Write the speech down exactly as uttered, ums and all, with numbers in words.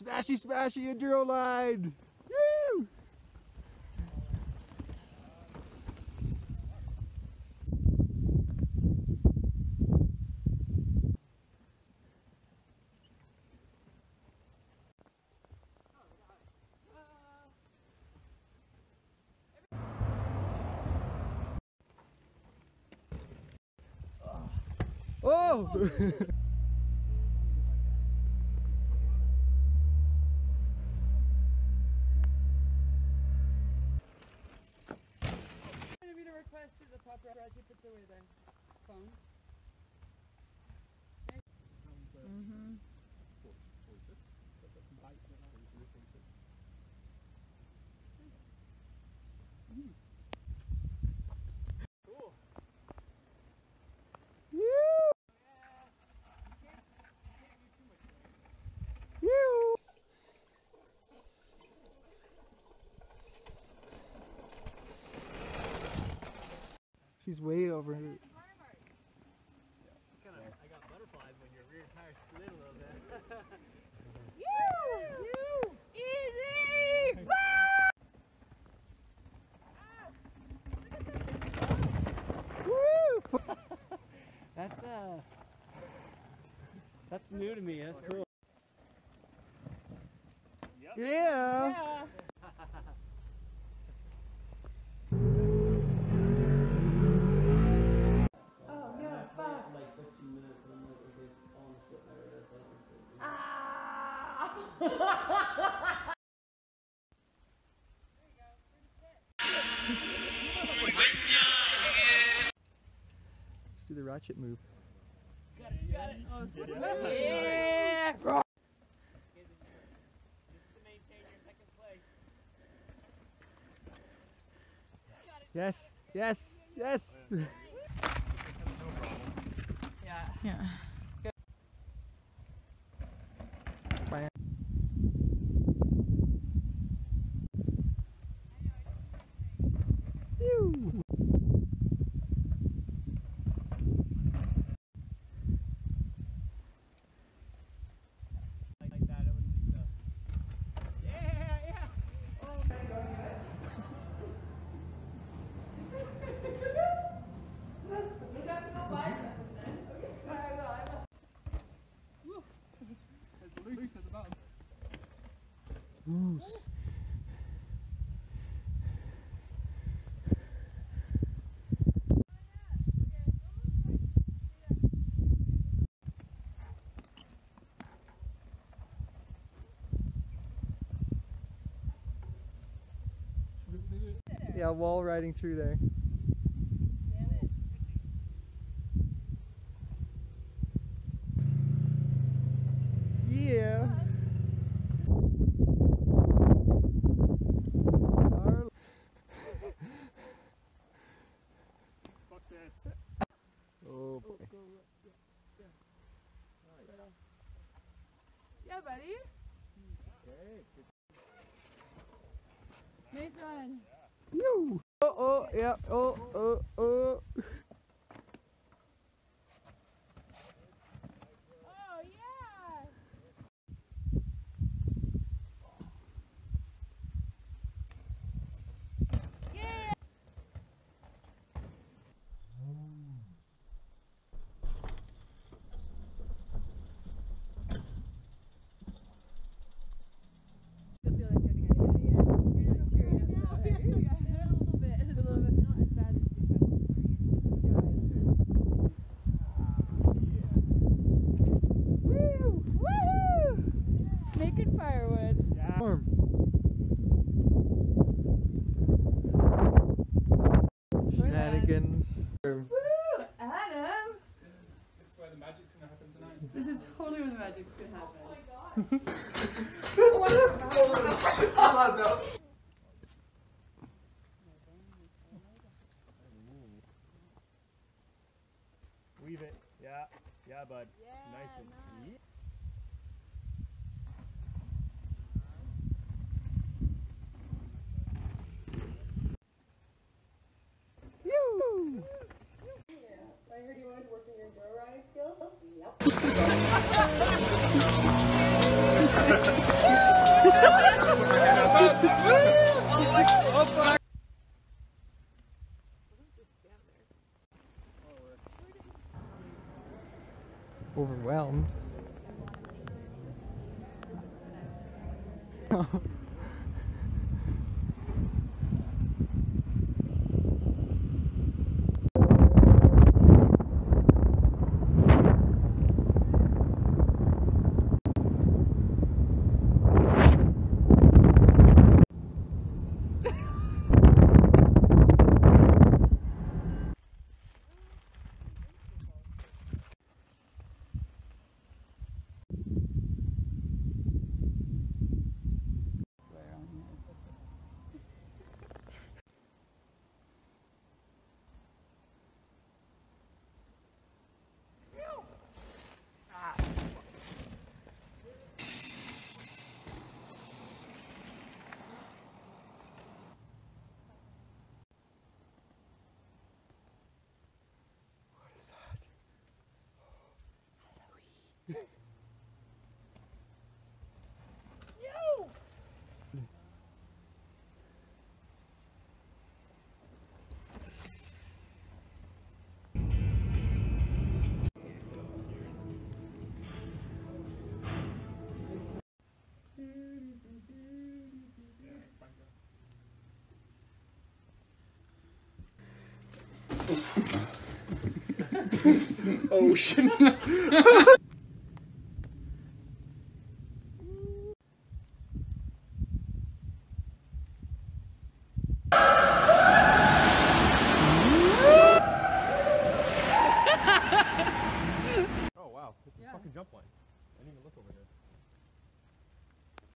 Smashy, smashy enduro line. Woo! Oh! Request the paparazzi puts away their phone. Mm-hmm. Cool. She's way over here. Kind of, I got butterflies when your rear tire slid a little bit. You! You! Easy! Woo! That's uh, that's new to me. That's cool. Yep. Yeah! Yeah. Let's do the ratchet move. You got it, you got it. Oh, Yeah! This is to maintain your second place. Yes, yes, yes. Yeah. Yeah. Phew. Like, like that, it wouldn't be so. Yeah, yeah. Oh, You have to go buy something then. Okay. I will, I will. Woo. It's loose at the bottom. Loose. Yeah, wall riding through there. Damn it. Yeah. fuck this. Oh boy. Yeah, buddy. Okay. Nice one. You. Oh, oh, yeah. Oh, oh, oh. Oh, yeah. Yeah. I feel like getting it. Yeah, yeah. You're not tearing up though. Yeah, a little bit. A little bit. Not as bad as if I wasn't wearing it. Woo! Woohoo! Making firewood. Yeah. Warm. Shenanigans. Woo! Adam! This is where the magic's gonna happen tonight. This is totally where the magic's gonna happen. Oh my god. Weave it. Yeah. Yeah, bud. Yeah, Nice one. nice. Yoo. I heard you wanted to work on your enduro riding skills? Yep. Overwhelmed. Oh shit. Oh wow, it's a fucking jump line. I didn't even look over there.